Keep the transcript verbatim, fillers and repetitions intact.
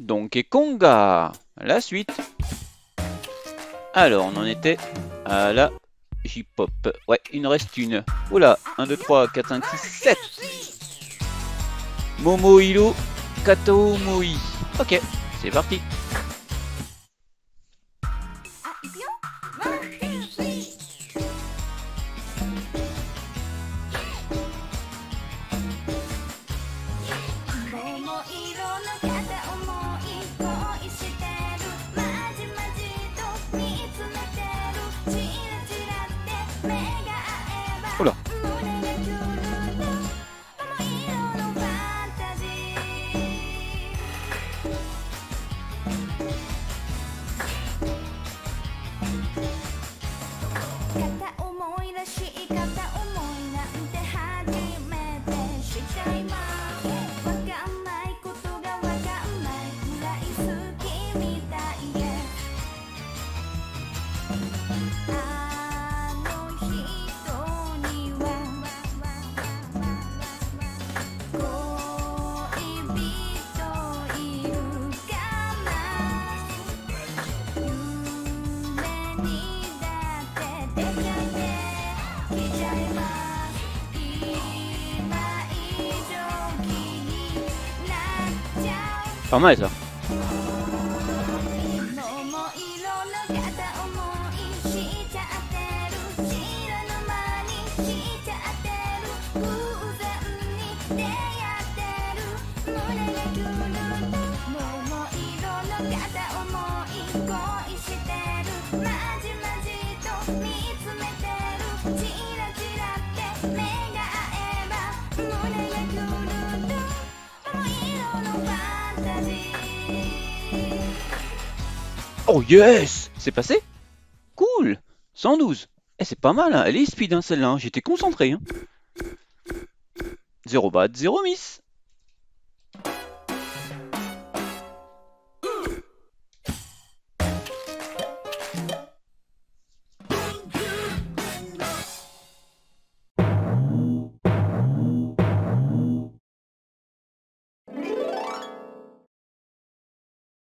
Donkey Konga, la suite. Alors, on en était à la J-pop. Ouais, il en reste une. Oula, un, deux, trois, quatre, cinq, six, sept. Momo Hilo Kato Moi. Ok, c'est parti. Oula. Pas mal ça. Oh yes! C'est passé? Cool! cent douze. Eh, c'est pas mal, hein. Elle est speed, hein, celle-là. J'étais concentré. Hein. zéro bat, zéro miss.